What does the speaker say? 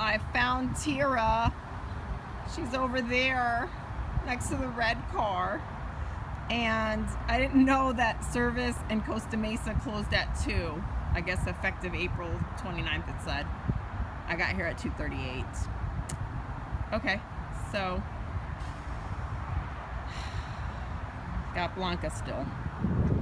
I found Tira. She's over there next to the red car. And I didn't know that service in Costa Mesa closed at 2. I guess effective April 29th it said. I got here at 2:38. Okay, so got Blanca still.